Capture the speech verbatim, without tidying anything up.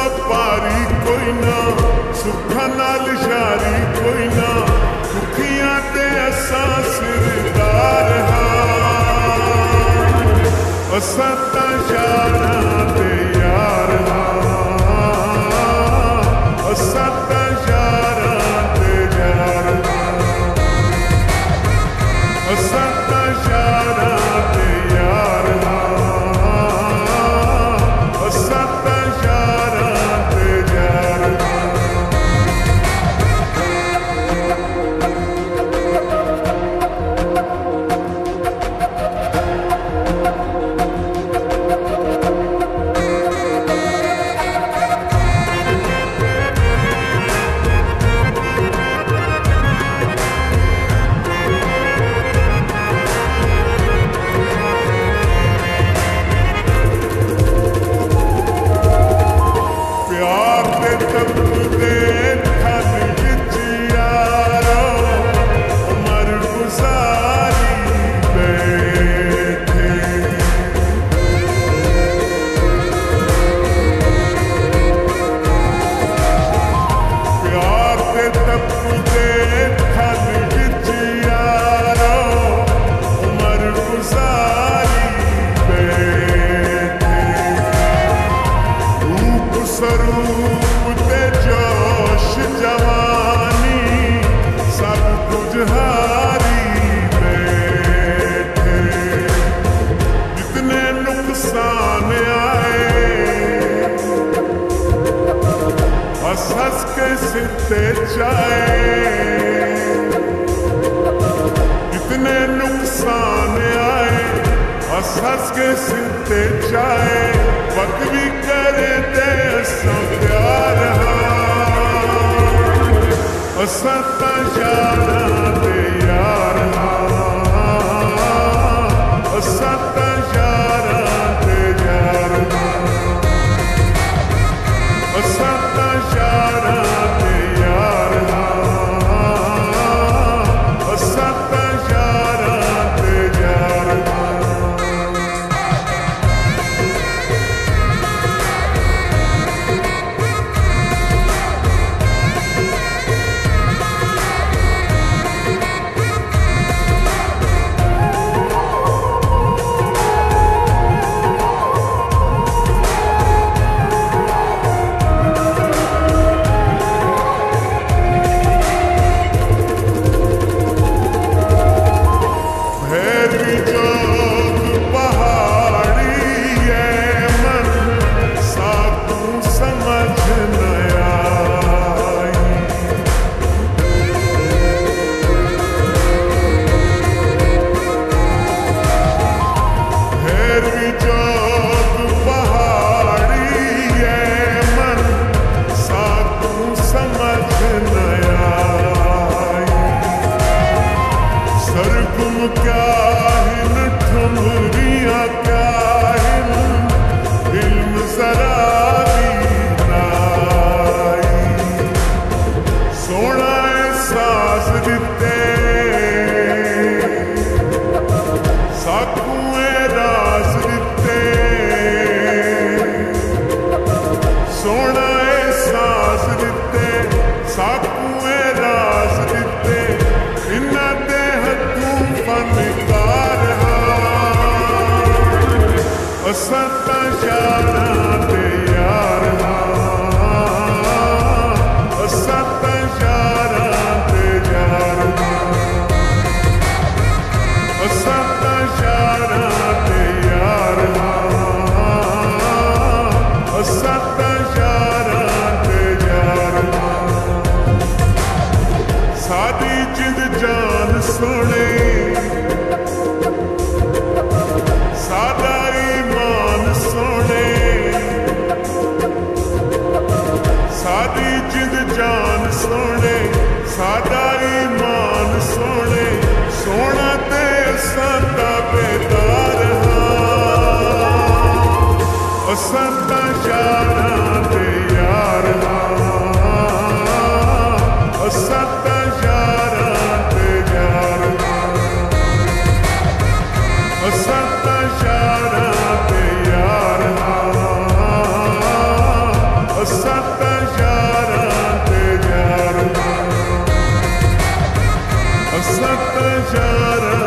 व्यापारी कोई ना, सुखा नाल शारी कोई ना, दुखियां ते असां सिरदार हां, असां तां यारां दे यार हां, असां तां यारां दे यार हां, असां तां यारां दे यार हां, असां तां यारां दे यार हां। प्यार दे तपदे थल विच यारो उमर गुजारी बैठे, प्यार दे तपदे थल विच यारो उमर गुजारी बैठे, रूप स्वरूप ते जोश जवानी सब कुछ हारी बैठे, जितने नुकसान आए हंस हंस के सिरते चाहे, जितने नुकसान आए हंस हंस के सिरते चाहे, वक्त भी करे ते असां प्यार हां, असां तां यारां दे यार हां, असां तां यारां दे यार हां, असां तां यारां दे यार हां, असां तां यारां दे यार हां। भैरवी जोग पहाड़ी है मन साधु समझ न आई, भैरवी जोग पहाड़ी है मन साधु समझ न आई, सरगुम काहिन ठुमरियां काहिन इल्म जरा भी नाई, सोना एहसास दिते साकू राज दिते, सोना एहसास दिते साकू राज दिते, इन्हां दे हत्थों फनकार हां, असां तां यारां दे यार हां, असां तां यारां दे यार हां, असां तां यारां दे यार हां, असां तां यारां दे यार हां। सादी जिंद जान सोने सादा ईमान सोने, सादी जिंद जान सोने सादा ईमान सोने, सोना ते असां तां बेदार हां, असां तां यारां दे यार हां, असां तां यारां दे यार हां, असां तां यारां दे यार हां, असां शरण